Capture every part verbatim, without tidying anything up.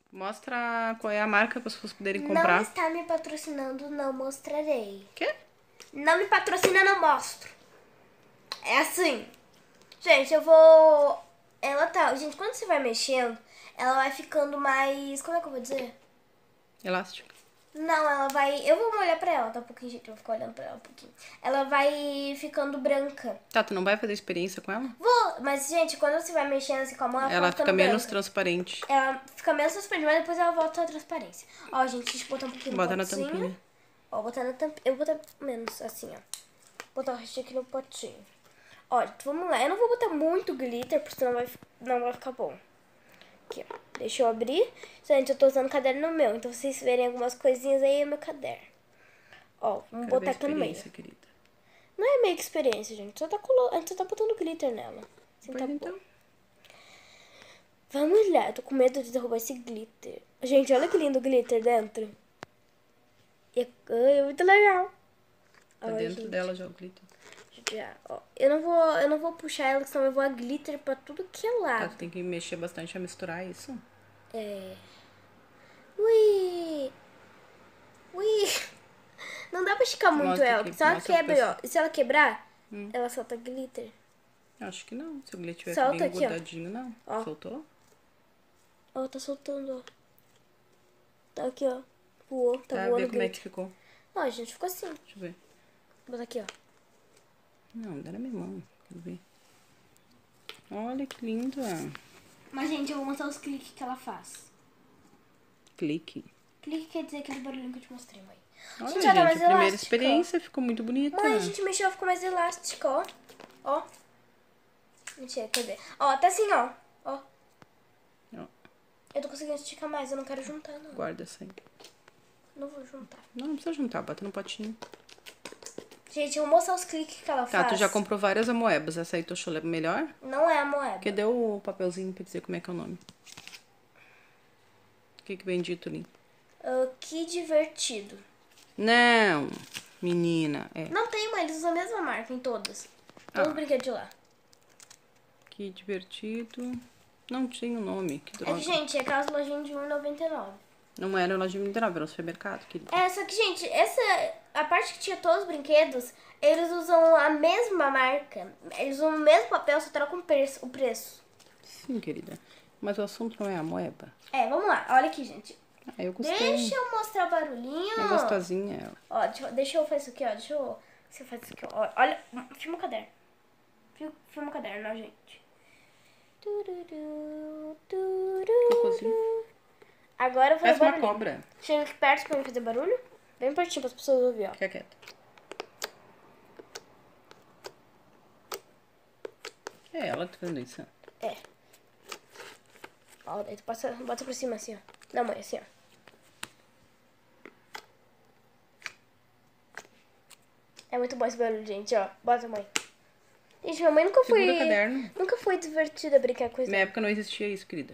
Mostra qual é a marca para as pessoas poderem comprar. Não está me patrocinando, não mostrarei. Quê? Não me patrocina, não mostro. É assim. Gente, eu vou... Ela tá... Gente, quando você vai mexendo, ela vai ficando mais... Como é que eu vou dizer? Elástica. Não, ela vai... Eu vou olhar pra ela, tá um pouquinho, gente. Eu vou ficar olhando pra ela um pouquinho. Ela vai ficando branca. Tá, tu não vai fazer experiência com ela? Vou, mas, gente, quando você vai mexendo assim com a mão, ela, Ela fica fica menos branca. transparente. Ela fica menos transparente, mas depois ela volta à transparência. Ó, gente, deixa eu botar um pouquinho Bota no na potinho. tampinha. Ó, botar na tampinha. Eu vou botar menos, assim, ó. Botar o resto aqui no potinho. Ó, vamos lá. Eu não vou botar muito glitter, porque senão vai, não vai ficar bom. Aqui, ó. Deixa eu abrir. Gente, eu tô usando caderno meu, então vocês verem algumas coisinhas aí é meu caderno. Ó, vamos Quero botar ver aqui no meio. experiência, querida. Não é meio que experiência, gente. Só tá colo... A gente só tá botando glitter nela. Assim, Pois tá então. bom. Vamos lá, eu tô com medo de derrubar esse glitter. Gente, olha que lindo o glitter dentro. É, é muito legal. Tá Ai, dentro gente. dela já o glitter. Já, ó. Eu não vou, eu não vou puxar ela, senão eu vou a glitter pra tudo que é Tá, lado. tu tem que mexer bastante a misturar isso. É. Ui! Ui! Não dá pra esticar muito Mostra ela, aqui, porque se ela mostra pro quebra, ó. E se ela quebrar, Hum. ela solta glitter. Acho que não. Se o glitter tiver Solta bem aqui, ó. grudadinho, não. Ó. Soltou? Ó, tá soltando, ó. Tá aqui, ó. Voou, tá, Tá, voando vê como é que glitter. ficou. Ó, gente, ficou assim. Deixa eu ver. Vou botar aqui, ó. Não, dá na minha mão. Quero ver. Olha que linda. Mas, gente, eu vou mostrar os cliques que ela faz. Clique. Clique quer dizer aquele barulhinho que eu te mostrei, mãe. Olha, Gente, gente, ela tá a mais primeira elástica. experiência ficou muito bonita. Mãe, a gente mexeu, ela ficou mais elástica, ó. Ó. Mentira, cadê? Ó, tá assim, ó. Ó. Ó, Eu tô conseguindo esticar mais, eu não quero juntar, não. guarda essa aí. Não vou juntar. Não, não precisa juntar, bota no potinho. Gente, eu vou mostrar os cliques que ela Tá, faz. tu já comprou várias amoebas. Essa aí tu achou melhor? Não é a moeda. Porque deu o papelzinho pra dizer como é que é o nome. O que que vem dito ali? Uh, que divertido. Não, menina. É. Não tem, mãe, eles usam a mesma marca em todas. Todos Ah. os brinquedos de lá. Que divertido. Não tinha o nome. Que É droga. que, gente, é aquelas lojinhas de um real e noventa e nove. Não era loja de vinte era o supermercado, querido. É, só que, gente, essa... A parte que tinha todos os brinquedos, eles usam a mesma marca. Eles usam o mesmo papel, só trocam o preço. O preço. Sim, querida. Mas o assunto não é a moeba. É, vamos lá. Olha aqui, gente. Ah, eu gostei. Deixa eu mostrar o barulhinho. É gostosinha ela. Ó, deixa, eu- deixa eu fazer isso aqui, ó. Deixa eu... Você faz isso aqui, ó. Olha, filma o caderno. Fil- Filma o caderno, ó, gente. Tururu, tururu. Cocôzinho. Agora eu vou fazer Parece uma barulhinho. cobra. Chega aqui perto pra mim fazer barulho. Bem pertinho para as pessoas ouvirem, ó. Fica quieta. É ela que tá fazendo isso. É. Ó, daí tu passa, bota pra cima assim, ó. Não, mãe, assim, ó. É muito bom esse barulho, gente, ó. Bota, mãe. Gente, minha mãe nunca foi... Segura o caderno. Nunca foi divertida brincar com isso. Na minha época não existia isso, querida.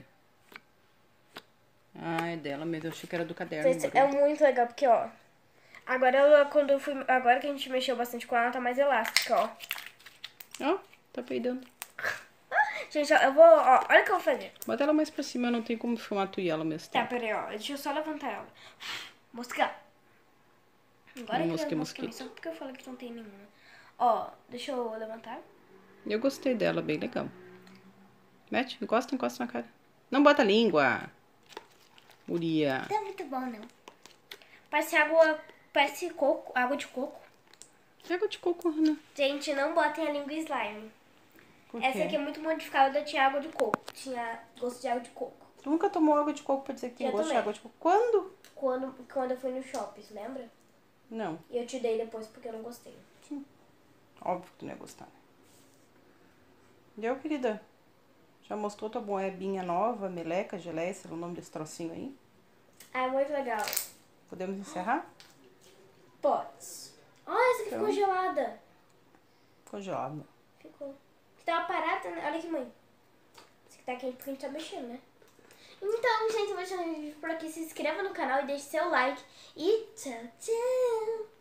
Ah, é dela mesmo. Eu achei que era do caderno. Gente, é muito legal, porque, ó... Agora, ela, quando eu fui, agora que a gente mexeu bastante com ela, ela tá mais elástica, ó. Ó, tá peidando. Gente, ó, eu vou... Ó, olha o que eu vou fazer. Bota ela mais pra cima, eu não tenho como filmar tu e ela ao mesmo Tá, tempo. peraí, ó. Deixa eu só levantar ela. Mosca. Agora Não, que mosquei, eu mosquito. Só porque eu falei que não tem nenhuma. Ó, deixa eu levantar. Eu gostei dela, bem legal. Mete, encosta, encosta na cara. Não bota a língua. Uria. Tá muito bom, não. Parece água... Parece coco, água de coco. Água de coco, Ana. Gente, não botem a língua slime. Por Essa quê? aqui é muito modificada, tinha água de coco. Tinha gosto de água de coco. Tu nunca tomou água de coco pra dizer que tem Eu gosto de tomei. água de coco? Quando? Quando, quando eu fui no shopping, lembra? Não. E eu te dei depois porque eu não gostei. Sim. Óbvio que tu não ia gostar. Deu, querida? Já mostrou tua moebinha nova, meleca, geleia, sei lá o nome desse trocinho aí? Ah, é muito legal. Podemos encerrar? Pode. Ó, essa aqui Então. ficou gelada. Ficou gelado. Ficou. Que tava parada, né? Olha aqui, mãe. Esse aqui tá quente porque a gente tá mexendo, né? Então, gente, eu vou deixar o vídeo por aqui. Se inscreva no canal e deixe seu like. E tchau, tchau.